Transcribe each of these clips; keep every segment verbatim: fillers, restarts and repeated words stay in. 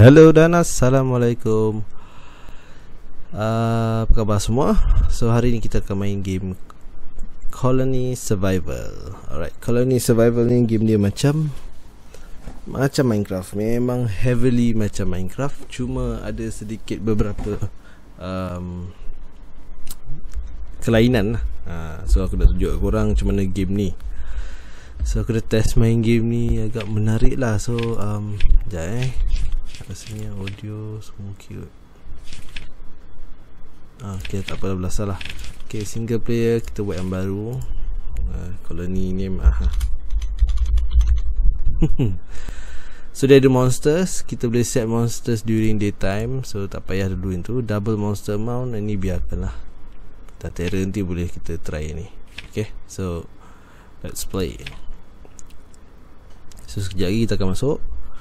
Hello dan Assalamualaikum. uh, Apa khabar semua? So hari ni kita akan main game Colony Survival. Alright, Colony Survival ni game dia macam Macam Minecraft. Memang heavily macam Minecraft, cuma ada sedikit beberapa um, kelainan lah. uh, So aku nak tunjuk korang macam mana game ni. So aku dah test main game ni, agak menarik lah. So um, sekejap eh, rasanya audio semua cute. ah, Okay, tak apa, belas lah. Okay, single player kita buat yang baru. uh, Colony name aha. So dia ada monsters. Kita boleh set monsters during daytime, so tak payah dulu itu. Double monster mount, ini biarkan lah. Tak terror nanti boleh kita try ni. Okay, so let's play. So sekejap lagi kita akan masuk.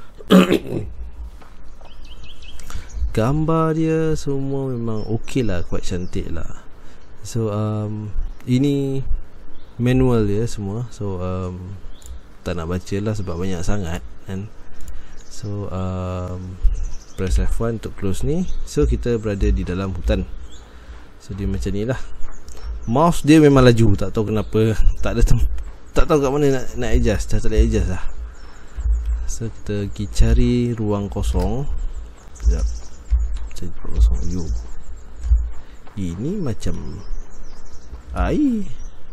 Gambar dia semua memang ok lah, quite cantik lah. So um, ini manual dia semua. So um, tak nak baca lah sebab banyak sangat kan. So um, press F one untuk close ni. So kita berada di dalam hutan. So dia macam ni lah. Mouse dia memang laju, tak tahu kenapa. Tak ada tem- tak tahu kat mana nak, nak adjust. Tak boleh adjust lah. So kita pergi cari ruang kosong. Sekejap, cari ruang kosong. Yo, ini macam air.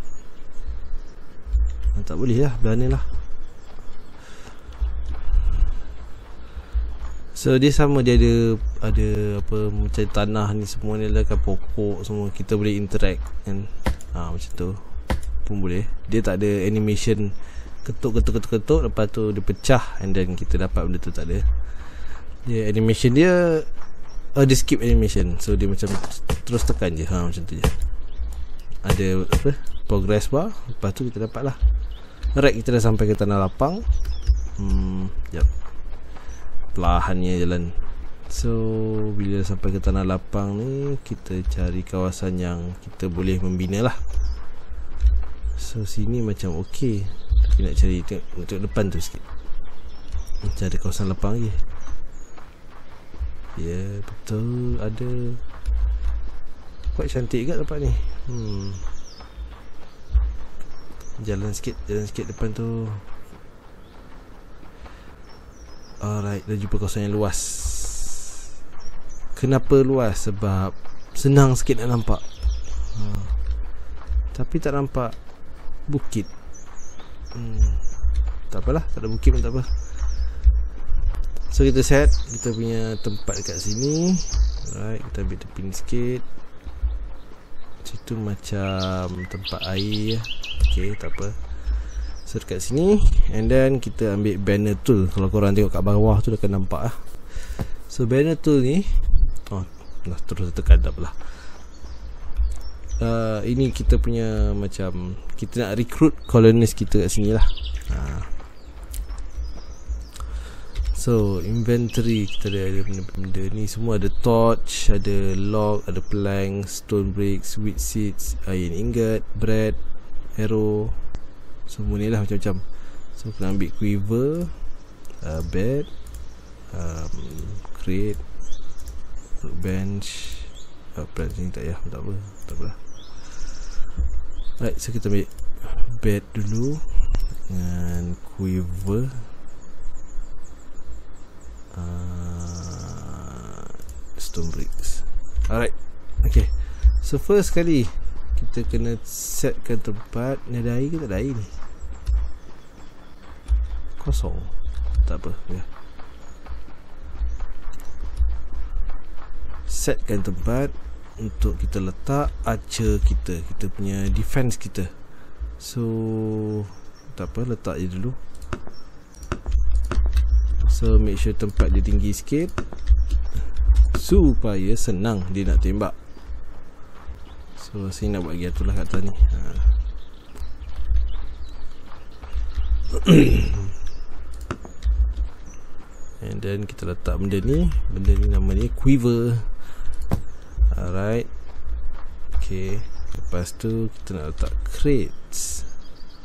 ah, Tak boleh lah, berani lah. So dia sama, dia ada Ada apa, macam tanah ni semua ni lah kan, pokok semua. Kita boleh interact kan. ha, Macam tu pun boleh. Dia tak ada animation ketuk ketuk ketuk ketuk lepas tu dia pecah and then kita dapat benda tu, tak ada. Dia animation dia uh, dia skip animation. So dia macam terus tekan je. ha, Macam tu je. Ada apa, progress bar. Lepas tu kita dapat lah. Right, kita dah sampai ke tanah lapang. Hmm, jap, perlahannya jalan. So bila sampai ke tanah lapang ni, kita cari kawasan yang kita boleh membina lah. So sini macam ok, tapi nak cari tengok, tengok depan tu sikit. Macam ada kawasan lapang lagi. Ya yeah, betul, ada. Quite cantik juga tempat ni. Hmm, Jalan sikit, jalan sikit depan tu. Alright, dah jumpa kawasan yang luas. Kenapa luas? Sebab senang sikit nak nampak. ha. Tapi tak nampak bukit. hmm. Tak apalah, tak ada bukit pun tak apa. So kita set kita punya tempat dekat sini. Alright, kita ambil tepi ni sikit. Situ macam tempat air. Okay, tak apa. So dekat sini. And then kita ambil banner tool. Kalau korang tengok kat bawah tu dah akan nampak lah. So banner tool ni, oh, lah, terus tekan, tak apalah. uh, Ini kita punya macam, kita nak recruit colonist kita kat sini lah. ha. So inventory kita ada, ada benda-benda ni semua. Ada torch, ada log, ada plank, stone bricks, wheat seeds, iron ingot, bread, arrow, semua ni lah macam-macam. So kena ambil quiver, uh, bed, um, crate, bench. uh, bench ni tak payah, tak apa, tak apa lah. Right, so kita ambil bed dulu dengan quiver, uh, stone bricks. Alright, okay. So first kali kita kena setkan tempat. Ni ada air ke tak ada air ni? Kosong. Tak apa ya. Setkan tempat untuk kita letak archer kita, kita punya defense kita. So tak apa, letak je dulu. So make sure tempat dia tinggi sikit supaya senang dia nak tembak. So sini nak buat lagi atulah kat atas ni. ha. And then kita letak benda ni. Benda ni nama ni quiver. Alright. Okay, lepas tu kita nak letak crates.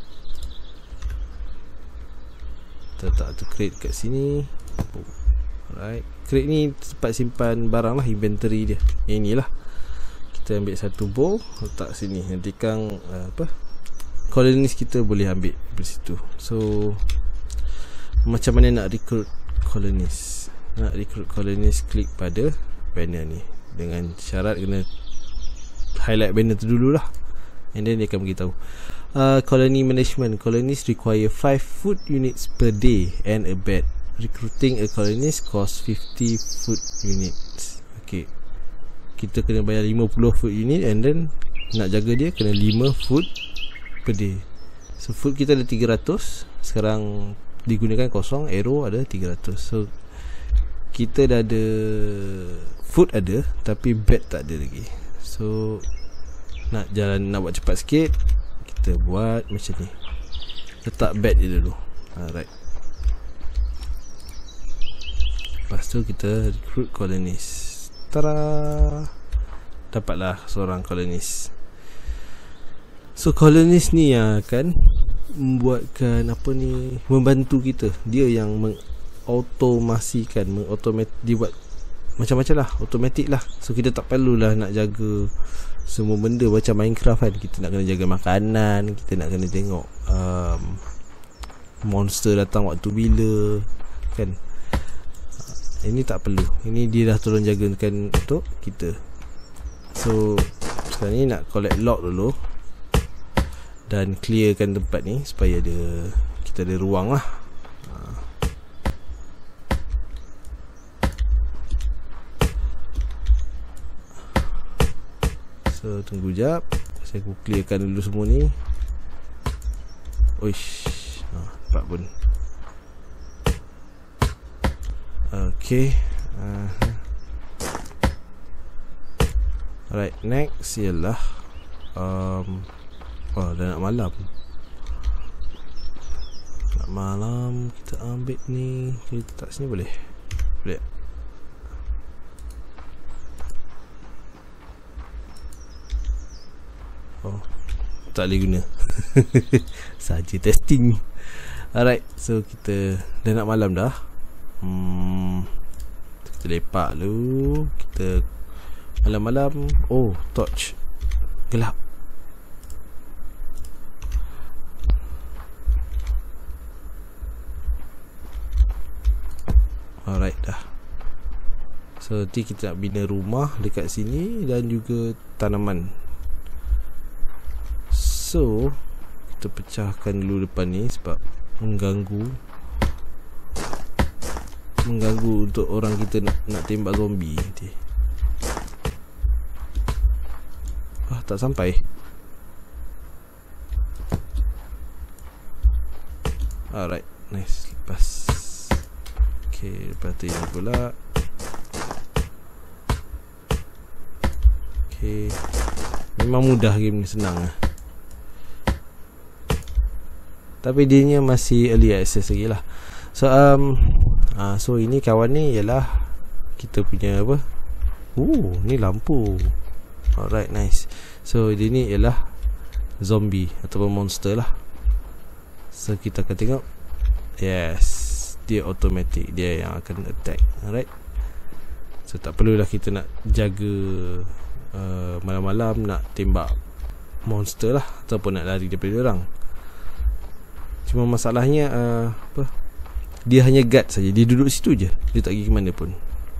Kita letak tu crate kat sini. Alright, crate ni tempat simpan barang lah, inventory dia. Yang ni lah. Kita ambil satu bowl, letak sini. Nanti kang uh, apa colonist kita boleh ambil dari situ. So macam mana nak recruit colonist? Nak recruit colonist, klik pada banner ni. Dengan syarat kena highlight banner tu dulu lah. And then dia akan beritahu uh, colony management. Colonists require five food units per day and a bed. Recruiting a colonist cost fifty food units. Okay, kita kena bayar lima puluh food unit, and then nak jaga dia kena lima food per day. So food kita ada tiga ratus. Sekarang digunakan kosong, arrow ada tiga ratus. So kita dah ada food ada, tapi bed tak ada lagi. So nak jalan, nak buat cepat sikit, kita buat macam ni. Letak bed dia dulu. Alright. Lepas tu kita recruit colonist. Tada, dapatlah seorang colonist. So colonist ni yang akan membuatkan apa ni, membantu kita. Dia yang mengautomasikan, mengautomat, dia buat macam-macam lah, automatic lah. So kita tak perlulah nak jaga semua benda macam Minecraft kan. Kita nak kena jaga makanan, kita nak kena tengok um, monster datang waktu bila kan. Ini tak perlu. Ini dia dah tolong jagakan untuk kita. So sekarang ni nak collect log dulu dan clearkan tempat ni supaya ada, kita ada ruang lah. So tunggu jap, saya aku clearkan dulu semua ni. Oish, ha, nampak pun. Okay, uh-huh. Alright, next ialah um, oh, dah nak malam. Nak malam, kita ambil ni, kita letak sini boleh? Boleh. Oh, tak boleh guna. Saja testing. Alright, so kita dah nak malam dah. Hmm, kita lepak dulu. Kita malam-malam. Oh, torch gelap. Alright dah. So nanti kita nak bina rumah dekat sini dan juga tanaman. So kita pecahkan dulu depan ni sebab mengganggu Mengganggu untuk orang kita nak, nak tembak zombie nanti. Ah, tak sampai. Alright, nice. Lepas. Okay, lepas tu ini pula. Okay, memang mudah game ni, senang lah. Tapi dia masih early access lagi lah. So um uh, so ini kawan ni ialah kita punya apa? Oh, ni lampu. Alright, nice. So dia ni ialah zombie ataupun monster lah. So kita akan tengok. Yes, dia automatic, dia yang akan attack. Alright. So tak perlulah kita nak jaga uh, malam-malam nak tembak monster lah, ataupun nak lari daripada orang. Cuma masalahnya uh, apa? Dia hanya guard saja. Dia duduk situ je. Dia tak pergi ke mana pun.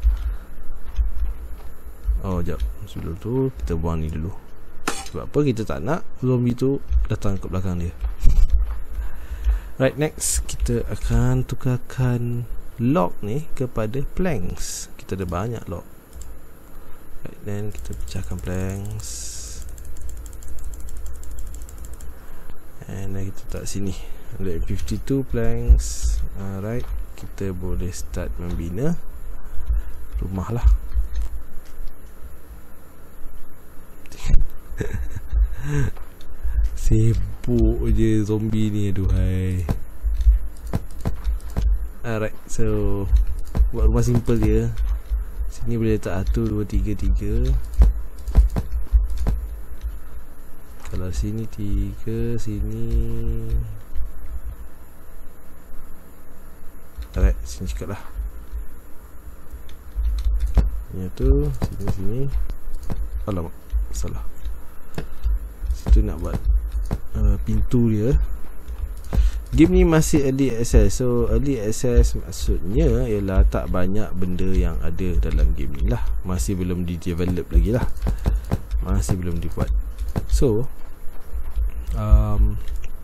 Oh, jap. Sebelum tu kita buang ni dulu. Sebab apa? Kita tak nak zombie tu datang ke belakang dia. Right, next kita akan tukarkan log ni kepada planks. Kita ada banyak log. Right, then kita pecahkan planks. And then kita letak sini. Ada fifty-two planks. Alright, kita boleh start membina rumah lah. Sibuk je zombie ni, aduhai. Alright, so buat rumah simple je. Sini boleh letak satu, dua, tiga, tiga. Kalau sini tiga, sini. Alright, sini cakap lah. Yang tu sini sini. Alamak, salah. Situ nak buat uh, pintu dia. Game ni masih early access. So early access maksudnya ialah tak banyak benda yang ada dalam game ni lah. Masih belum di develop lagi lah. Masih belum dibuat. So um,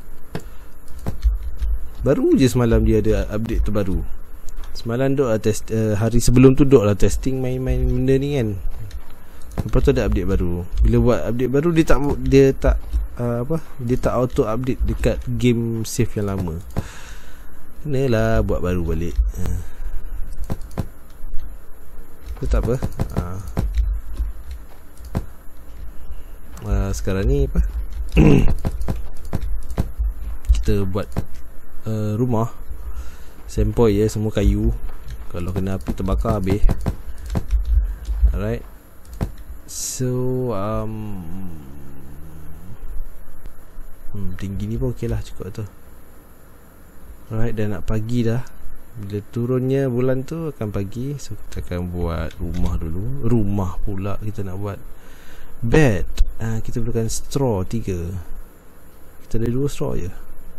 baru je semalam dia ada update terbaru. Semalam duk lah test, uh, hari sebelum tu duk lah testing main-main benda ni kan. Lepas tu ada update baru. Bila buat update baru dia tak dia tak uh, apa? Dia tak auto update dekat game save yang lama. Kenalah buat baru balik. Uh. Itu tak apa. Uh. Uh, sekarang ni apa? Kita buat uh, rumah. Sempoi ya, semua kayu. Kalau kena api terbakar habis. Alright. So um, hmm, tinggi ni pun okey lah, cukup tu. Alright, dah nak pagi dah. Bila turunnya bulan tu akan pagi. So kita akan buat rumah dulu. Rumah pula kita nak buat bed. uh, Kita perlukan straw tiga. Kita ada dua straw je.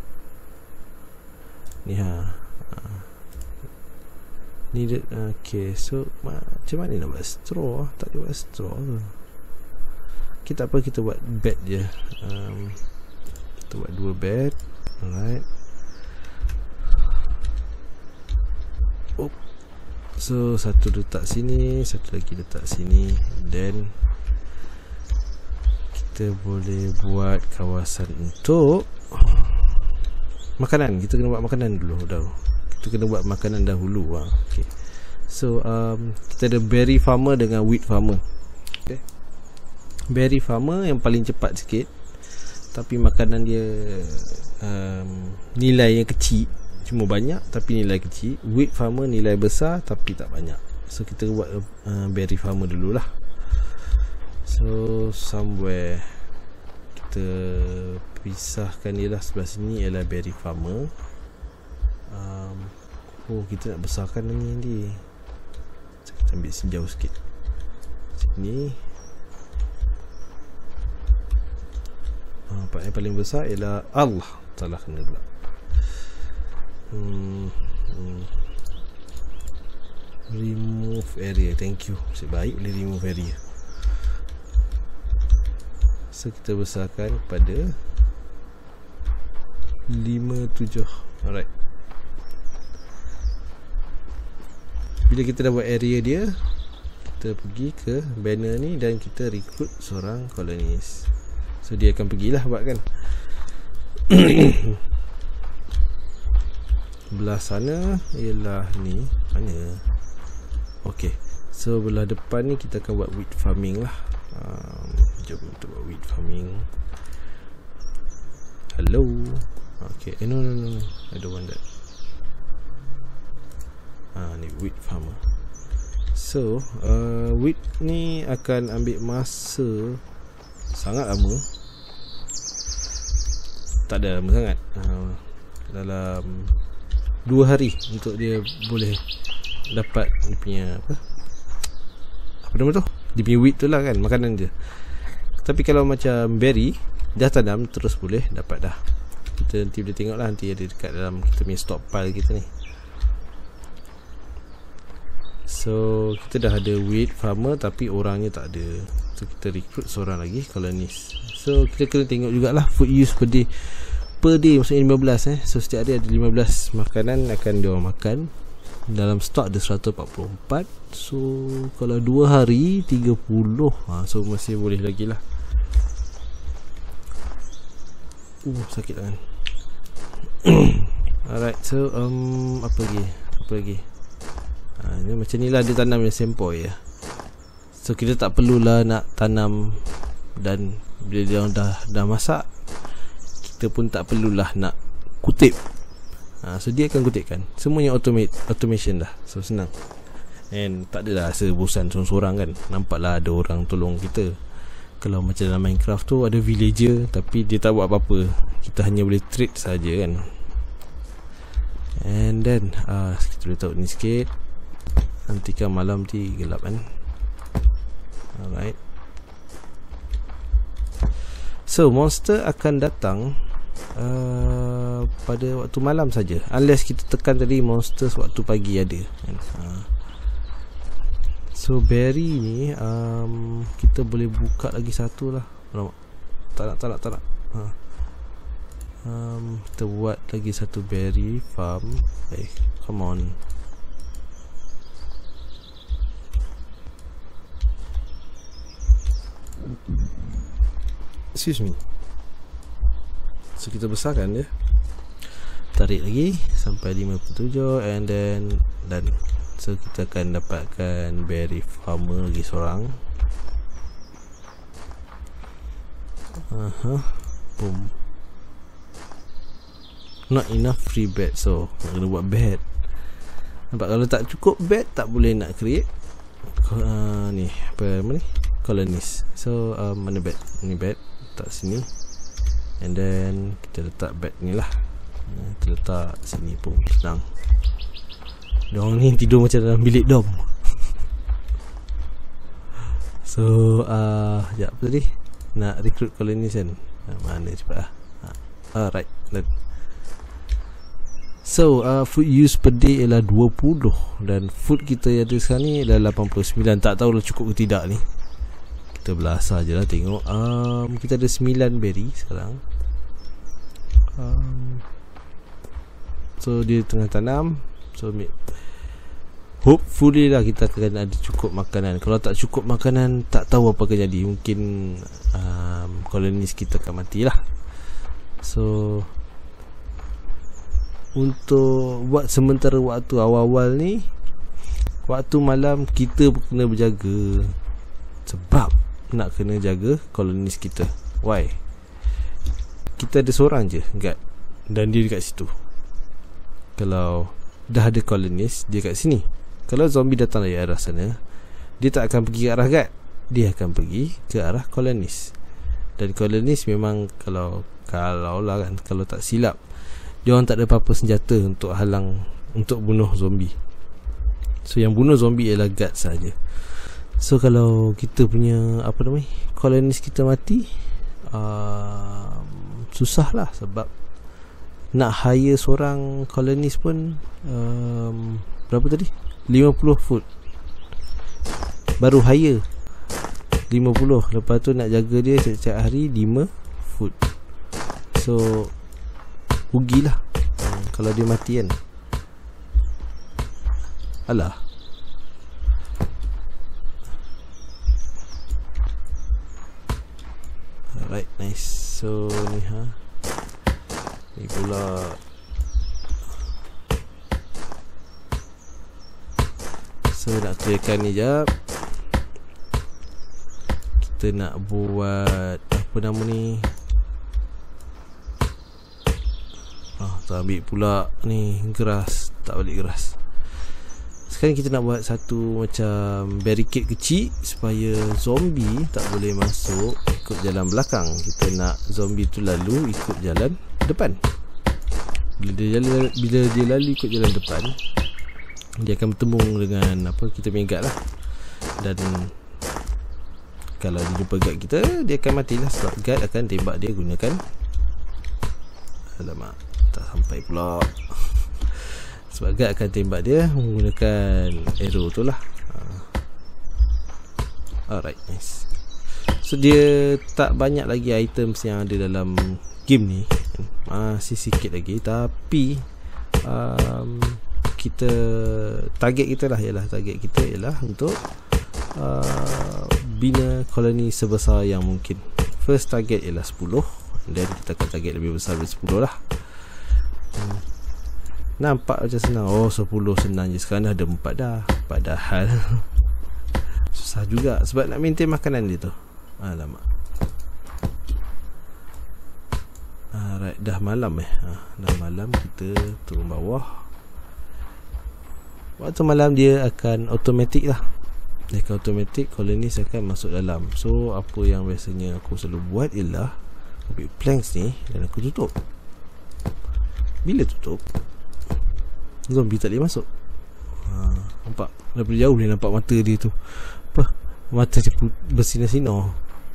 Ni ha, uh. Ni dia, okay. So ma- macam mana nak buat straw? Tak boleh buat straw ke? Kita apa, kita buat bed je. um, Kita buat dua bed. Alright. Oh. So satu letak sini, satu lagi letak sini. Then kita boleh buat kawasan untuk makanan. Kita kena buat makanan dulu dah. Kita kena buat makanan dahulu. ha. Okay. So um, kita ada berry farmer dengan wheat farmer. Okay. Berry farmer yang paling cepat sikit, tapi makanan dia um, nilai yang kecil. Cuma banyak tapi nilai kecil. Wheat farmer nilai besar tapi tak banyak. So kita buat uh, berry farmer dululah. So somewhere kita pisahkan dia lah. Sebelah sini ialah berry farmer. Um, oh, kita nak besarkan ni nanti. Kita ambil sini jauh sikit. Sini. uh, Part yang paling besar ialah Allah. Salah kena pula. hmm, hmm. Remove area. Thank you. Nasib baik boleh remove area. So kita besarkan pada lima tujuh. Alright. Bila kita dah buat area dia, kita pergi ke banner ni dan kita recruit seorang kolonis. So dia akan pergilah buat kan. Belah sana ialah ni. Mana? Okay. So belah depan ni kita akan buat wheat farming lah. um, Jom kita buat wheat farming. Hello. Okay. Eh, no no no no I don't want that. Ah, ni wheat farmer. So uh, wheat ni akan ambil masa sangat lama. Tak ada lama sangat. uh, Dalam dua hari untuk dia boleh dapat dia punya apa Apa nama tu? Dia punya wheat tu lah kan, makanan dia. Tapi kalau macam berry, dah tanam terus boleh dapat dah. Kita nanti boleh tengok lah. Nanti ada dekat dalam kita punya stockpile kita ni. So kita dah ada wheat farmer tapi orangnya tak ada. So kita recruit seorang lagi kolonis. So kita kena tengok jugalah food use per day. Per day maksudnya lima belas eh. So setiap hari ada lima belas makanan akan diorang makan. Dalam stok ada seratus empat puluh empat. So kalau dua hari tiga puluh. ha, So masih boleh lagi lah. Uh sakit kan. Alright. So um, Apa lagi Apa lagi Ha, ni macam ni lah dia tanam yang sempoi ya. So kita tak perlulah nak tanam. Dan bila dia dah dah masak, kita pun tak perlulah nak kutip. ha, So dia akan kutipkan. Semuanya automate, automation dah. So senang. And tak adalah rasa bosan sorang-sorang kan. Nampaklah ada orang tolong kita. Kalau macam dalam Minecraft tu ada villager tapi dia tak buat apa-apa. Kita hanya boleh trade saja kan. And then uh, kita boleh tahu ni sikit. Nanti kan malam nanti gelap kan. Alright. So monster akan datang uh, pada waktu malam saja, unless kita tekan tadi monster waktu pagi ada kan? uh. So berry ni um, kita boleh buka lagi satu lah. Alamak. Tak nak, tak nak, tak nak. Ha. Um, kita buat lagi satu berry farm. Hey, come on. Excuse me. So kita besarkan dia, tarik lagi sampai lima puluh tujuh, and then dan so kita akan dapatkan berry farmer lagi seorang. Aha, boom. Not enough free bed, so kena buat bed. Nampak, kalau tak cukup bed tak boleh nak create uh, ni apa nama ni, colonies. So uh, mana bed? Ni bed, letak sini, and then kita letak bed ni lah. Kita letak sini pun senang. Diorang ni tidur macam dalam bilik dom. So uh, sekejap, apa tadi? Nak recruit colonies kan? Ha, mana cepat lah. Ha. Alright, done. So uh, food use per day ialah dua puluh, dan food kita yang ada sekarang ni adalah lapan puluh sembilan. Tak tahu lah cukup ke tidak ni. Kita belasah je lah tengok. um, Kita ada sembilan berry sekarang. um, So dia tengah tanam. So hopefully lah kita akan ada cukup makanan. Kalau tak cukup makanan, tak tahu apa akan jadi. Mungkin um, kolonis kita akan mati lah. So untuk buat sementara waktu awal-awal ni, waktu malam kita kena berjaga, sebab nak kena jaga kolonis kita. Why? Kita ada seorang je guard, dan dia dekat situ. Kalau dah ada kolonis, dia kat sini. Kalau zombie datang dari arah sana, dia tak akan pergi ke arah guard, dia akan pergi ke arah kolonis. Dan kolonis memang kalau Kalau lah kan, kalau tak silap, dia orang tak ada apa-apa senjata untuk halang, untuk bunuh zombie. So yang bunuh zombie ialah guard saja. So kalau kita punya apa namanya, kolonis kita mati, uh, susah lah. Sebab nak hire seorang kolonis pun um, berapa tadi? lima puluh foot. Baru hire lima puluh. Lepas tu nak jaga dia setiap hari lima foot. So rugilah hmm, kalau dia mati kan. Alah. Alright, nice. So ni ha, ni pula so nak clearkan ni jap. Kita nak buat apa nama ni, ah, tak ambil pula ni geras, tak balik geras. Sekarang kita nak buat satu macam barricade kecil supaya zombie tak boleh masuk ikut jalan belakang. Kita nak zombie tu lalu ikut jalan depan. Bila dia lalu, bila dia lalu ikut jalan depan, dia akan bertemu dengan apa, kita punya guard lah. Dan kalau dia jumpa guard kita, dia akan matilah, sebab guard akan tembak dia gunakan, alamak, tak sampai pula. Sebab guard akan tembak dia menggunakan arrow tu lah. Alright, nice. So dia tak banyak lagi items yang ada dalam game ni, masih sikit lagi. Tapi um, kita, target kita lah ialah target kita ialah untuk uh, bina koloni sebesar yang mungkin. First target ialah sepuluh, dan kita akan target lebih besar dari sepuluh lah. hmm. Nampak macam senang. Oh, sepuluh senang je. Sekarang dah ada empat dah. Padahal susah juga sebab nak maintain makanan dia tu. Alamak. Alright, dah malam eh ha, dah malam. Kita turun bawah. Waktu malam dia akan automatic lah. Dia akan automatic, kolonis akan masuk dalam. So apa yang biasanya aku selalu buat ialah ambil planks ni dan aku tutup. Bila tutup, zombie tak boleh masuk. ha, Nampak? Daripada jauh dia nampak mata dia tu. Apa? Mata dia bersinar-sinar.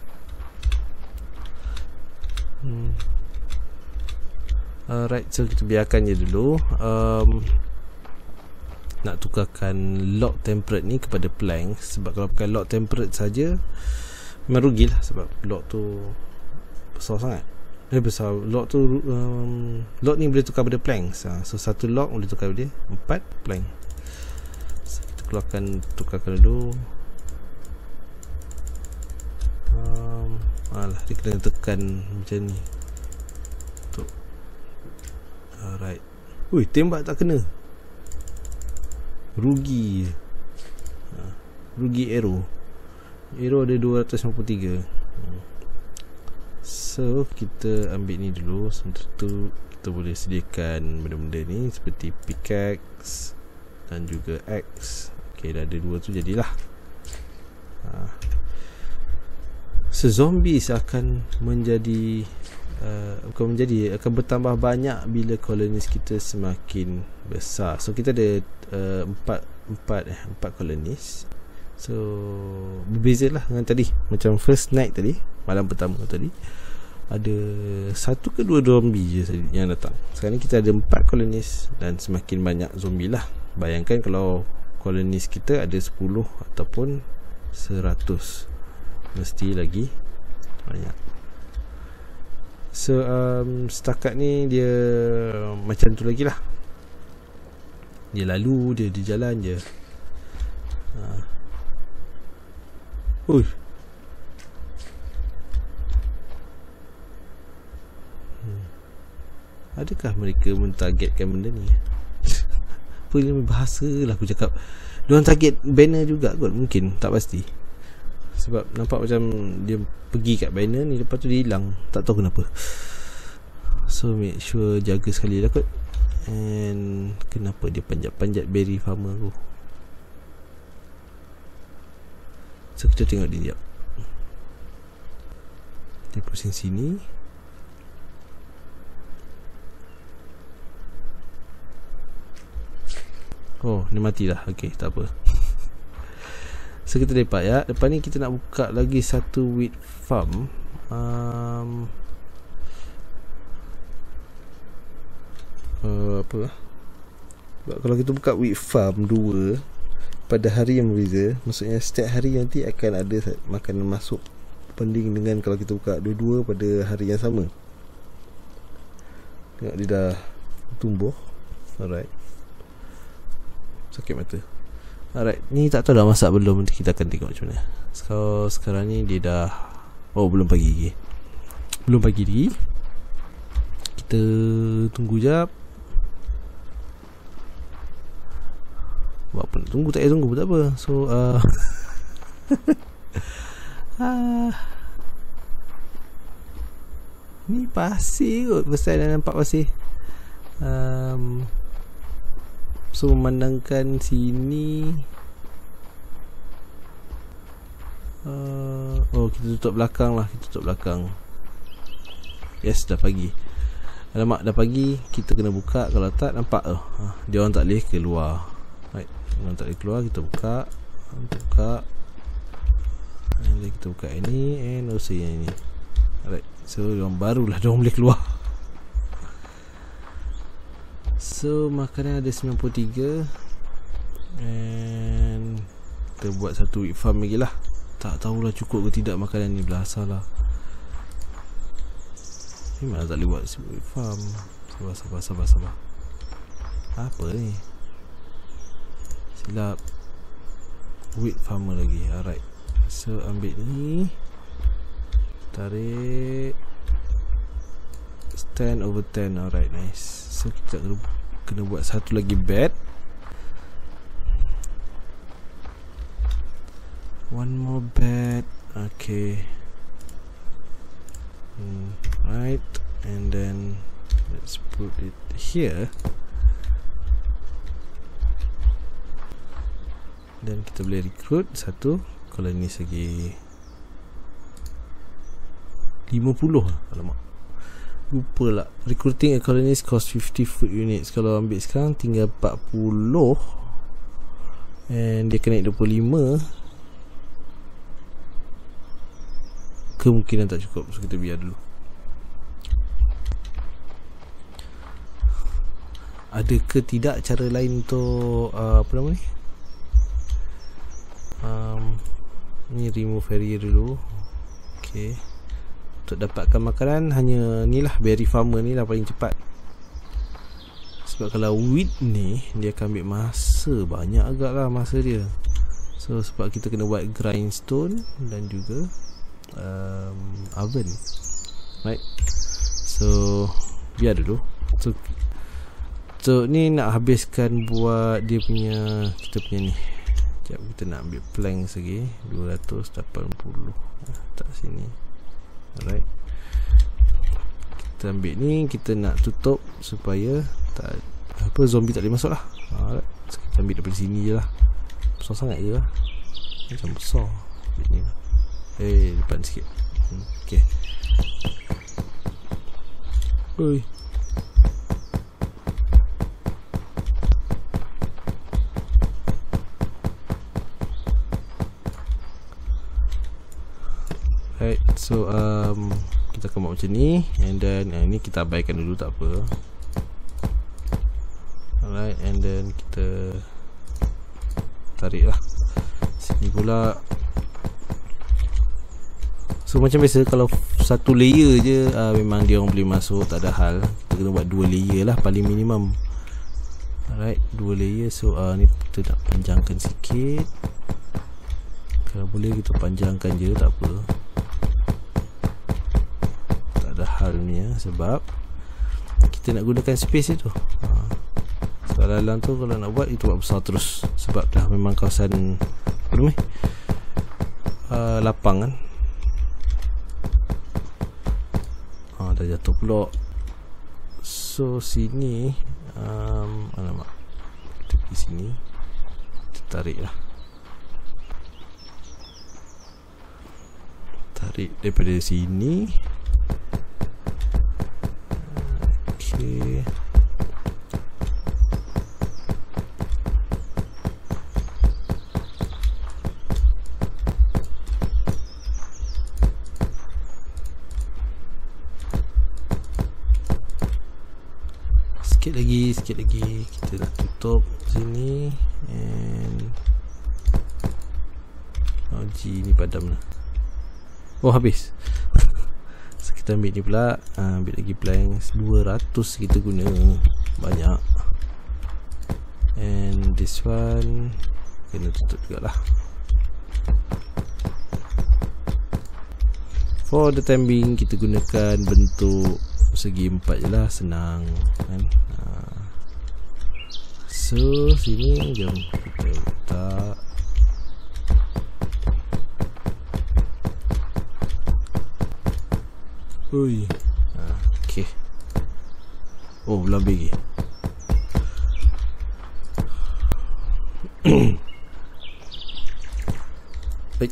hmm. Alright, so kita biarkan je dulu. um, Nak tukarkan lock temperate ni kepada plank. Sebab kalau pakai lock temperate saja memang rugilah. Sebab lock tu besar sangat. Eh besar. Lock tu um, lock ni boleh tukar pada plank. So satu lock boleh tukar pada empat plank. So, kita keluarkan, tukarkan dulu. um, Alah, dia kena tekan macam ni. Untuk alright. Ui, tembak tak kena. Rugi. ha, Rugi arrow. Arrow ada dua ratus lima puluh tiga. So kita ambil ni dulu. Sementara tu kita boleh sediakan benda-benda ni seperti pickaxe dan juga axe. Ok, dah ada dua tu, jadilah. ha. So zombies akan menjadi Uh, bukan menjadi akan bertambah banyak bila kolonis kita semakin besar. So kita ada uh, empat empat eh empat kolonis. So berbeza lah dengan tadi. Macam first night tadi, malam pertama tadi, ada satu ke dua zombie je yang datang. Sekarang ni kita ada empat kolonis dan semakin banyak zombie lah. Bayangkan kalau kolonis kita ada sepuluh ataupun seratus, mesti lagi banyak. So um, setakat ni dia macam tu lagi lah. Dia lalu, dia di jalan je. ha. Ui. hmm. Adakah mereka mentargetkan benda ni? Apa ni bahasa lah aku cakap. Diorang target banner juga kot. Mungkin, tak pasti. Sebab nampak macam dia pergi kat banner ni, lepas tu dia hilang. Tak tahu kenapa. So make sure jaga sekali lah kot. And kenapa dia panjat-panjat berry farmer tu? So kita tengok dia sekejap. Dia pusing sini. Oh, ni mati dah. Okay, tak apa. So kita lepak ya. Lepas ni kita nak buka lagi satu wheat farm. um, uh, Apa Sebab kalau kita buka wheat farm dua pada hari yang berbeza, maksudnya setiap hari nanti akan ada makanan masuk, banding dengan kalau kita buka dua-dua pada hari yang sama. Tengok dia dah tumbuh. Alright, sakit mata. Alright, ni tak tahu dah masak belum. Nanti kita akan tengok macam mana. So sekarang ni dia dah, oh belum pagi lagi. Belum pagi lagi. Kita tunggu jap. Buat apa nak tunggu, tak payah tunggu pun tak apa. So uh, ah, ni pasir kot. Besar dah nampak pasir. um, So memandangkan sini. uh, Oh, kita tutup belakang lah. Kita tutup belakang. Yes, dah pagi. Alamak, dah pagi. Kita kena buka. Kalau tak, nampak tu, oh, dia orang tak boleh keluar. Right, dia orang tak boleh keluar. Kita buka. Kita buka. And then kita buka ini. And also yang ini. Alright, so dia orang barulah dia orang boleh keluar. So makanan ada sembilan puluh tiga. And kita buat satu wheat farm lagi lah. Tak tahulah cukup ke tidak makanan ni. Belah salah. Ni mana tak boleh buat wheat farm. Sabar sabar sabar sabar. Apa ni? Silap. Wheat farmer lagi. Alright, so ambil ni, tarik ten over ten. Alright, nice. So kita kena, kena buat satu lagi bed. One more bed. Okay. hmm, Right. And then let's put it here. Dan kita boleh recruit satu kolonis lagi. lima puluh lah. Alamak, lupa lah. Recruiting a colonist cost fifty food units. Kalau ambil sekarang tinggal empat puluh. And dia kena dua puluh lima. kemungkinan tak cukup. So kita biar dulu. Ada ke tidak cara lain untuk uh, apa nama ni? Um, ni remove barrier dulu. Okay. Untuk dapatkan makanan hanya ni lah, berry farmer ni lah paling cepat. Sebab kalau wheat ni dia akan ambil masa, banyak agak lah masa dia. So sebab kita kena buat grindstone dan juga um, oven. Right. So biar dulu. So So ni nak habiskan buat dia punya, kita punya ni. Sekejap, kita nak ambil planks lagi. Dua ratus lapan puluh tak sini. Alright. Kita ambil ni, kita nak tutup supaya tak, apa, zombie tak boleh masuk lah. Alright. So, kita ambil daripada sini je lah. Besar sangat je lah. Macam besar. Ambil ni lah. Eh, depan sikit. hmm, Okay. Oi. Right, so um, kita akan buat macam ni. And then uh, ni kita abaikan dulu, tak apa. Alright, and then kita tarik lah sini pula. So macam biasa, kalau satu layer je uh, memang dia orang boleh masuk, tak ada hal. Kita kena buat dua layer lah paling minimum. Alright, dua layer. So uh, ni kita nak panjangkan sikit. Kalau boleh kita panjangkan je, tak apa. Hal ni ya, sebab kita nak gunakan space itu. Ha. Kalau dalam tu kalau nak buat itu buat besar terus, sebab dah memang kawasan apa ni? Uh, lapang kan. Ha, dah jatuh pula. So sini um, alamak. Kita pergi sini. Kita tarik lah. Tarik daripada sini. Okay. Sikit lagi, sikit lagi. Kita nak tutup sini. And oh, G ni padam lah. Oh, habis. Kita ambil ni pula, uh, ambil lagi planks dua ratus kita guna, banyak. And this one kena tutup juga lah. For the time being kita gunakan bentuk segi empat je lah, senang kan. uh, So sini jom kita letak. Ui. Ha, okay. Oh, belum lagi. Baik.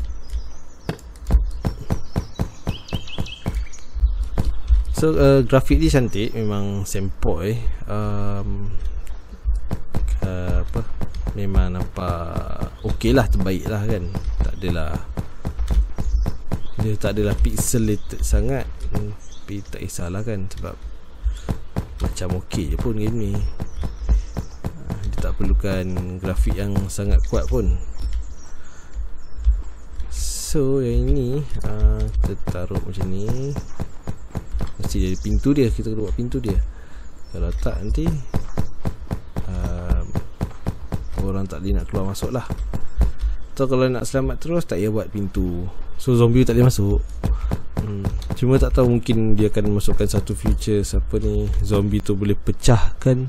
So uh, grafik ni cantik, memang sempoi. Um, uh, apa? Memang nampak okey lah, terbaik lah kan. Tak adalah, dia tak adalah pixelated sangat. Hmm, tapi tak kisahlah kan, sebab macam okey je pun game ni. uh, Dia tak perlukan grafik yang sangat kuat pun. So yang ini uh, kita taruh macam ni. Mesti jadi pintu dia, kita kena buat pintu dia. Kalau tak nanti uh, orang tak boleh nak keluar masuk lah. Atau kalau nak selamat terus, tak payah buat pintu. So zombie tak boleh masuk. hmm. Cuma tak tahu, mungkin dia akan masukkan satu feature apa ni, zombie tu boleh pecahkan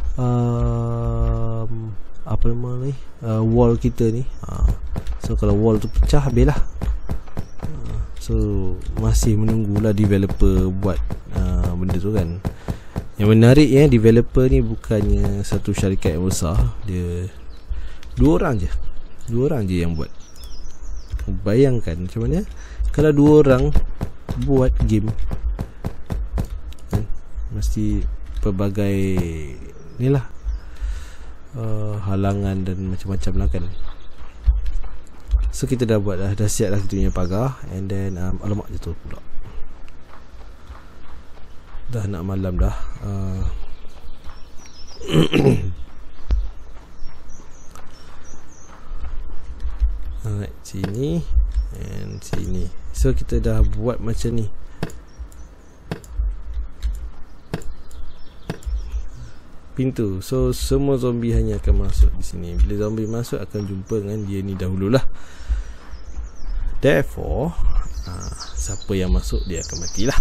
um, apa nama ni, uh, wall kita ni. uh. So kalau wall tu pecah, habis lah. uh, So masih menunggulah developer buat uh, benda tu kan. Yang menarik ya, developer ni bukannya satu syarikat yang besar. Dia dua orang je Dua orang je yang buat. Bayangkan macam mana kalau dua orang buat game kan? Mesti pelbagai ni lah, uh, halangan dan macam-macam lah kan. So kita dah buat dah, dah siap dah kita punya pagar. And then um, alamak jatuh pula. Dah nak malam dah. uh, Alright, sini and sini. So kita dah buat macam ni. Pintu. So semua zombie hanya akan masuk di sini. Bila zombie masuk akan jumpa dengan dia ni dahululah. Therefore uh, siapa yang masuk dia akan matilah.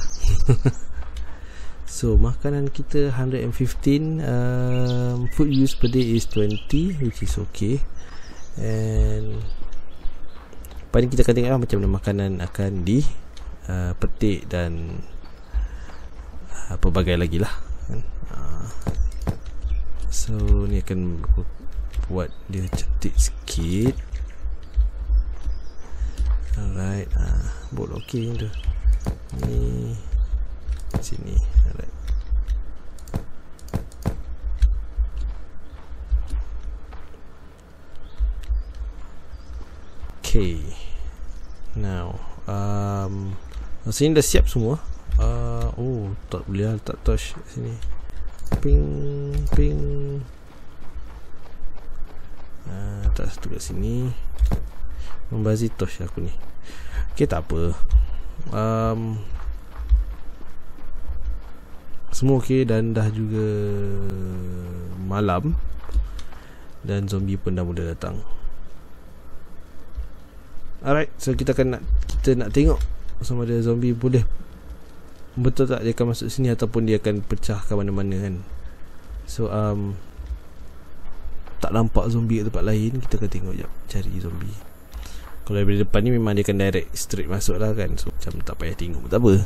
So makanan kita one hundred fifteen, um, food use per day is twenty, which is okay. And paling kita akan tengok lah macam mana makanan akan di uh, petik dan uh, pelbagai lagi lah. uh, So ni akan buat dia cantik sikit. Alright, uh, boleh okey tu. Ni sini. Alright. Okay. Now, um, sini dah siap semua. Uh, oh, tak boleh lah letak torch sini. Ping, ping. Uh, tak satu kat sini. Membazir torch aku ni. Okay, tak apa. Um, semua okey dan dah juga malam. Dan zombie pun dah mula datang. Alright, so kita akan nak kita nak tengok sama ada zombie boleh betul tak dia akan masuk sini ataupun dia akan pecah ke mana-mana kan. So um tak nampak zombie kat tempat lain, kita akan tengok jap cari zombie. Kalau dari depan ni memang dia akan direct straight masuk lah kan. So macam tak payah tengok, tak apa.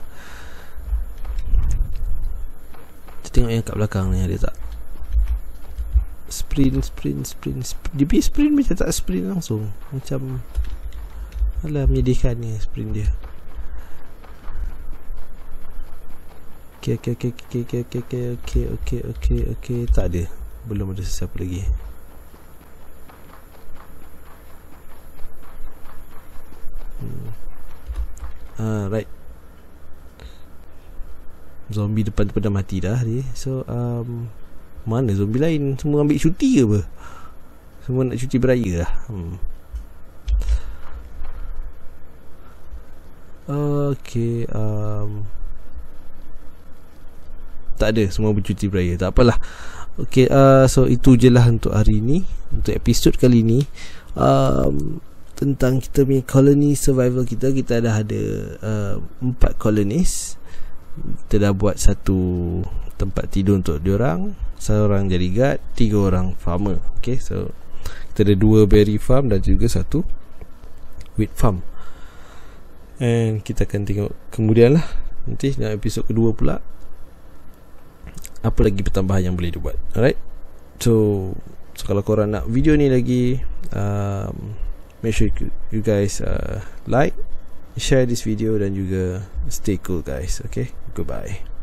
Kita tengok yang kat belakang ni ada tak. Sprint, sprint, sprint, sprint. Dia pergi sprint macam tak sprint langsung. Macam alah menyedihkan ni sprint dia. Okay, okay, okay, okay, okay, okay, okay, okay, okay, okay, okay. Tak ada. Belum ada sesiapa lagi. Hmm. Ah, right. Zombie depan tu dah mati dah dia. So, um, mana zombie lain? Semua ambil cuti ke apa? Semua nak cuti beraya lah. Hmm. Okay, um, tak ada, semua bercuti beraya. Tak apalah. Okay, uh, so itu je lah untuk hari ni, untuk episod kali ni. um, Tentang kita punya colony survival kita. Kita dah ada uh, empat colonies. Kita dah buat satu tempat tidur untuk diorang, seorang jadi guard, tiga orang farmer. Okay, so kita ada dua berry farm dan juga satu wheat farm. And kita akan tengok kemudian lah nanti dalam episod kedua pula apa lagi pertambahan yang boleh dibuat. Alright, so, so kalau korang nak video ni lagi, um, make sure you guys uh, like, share this video dan juga stay cool guys. Okay, goodbye.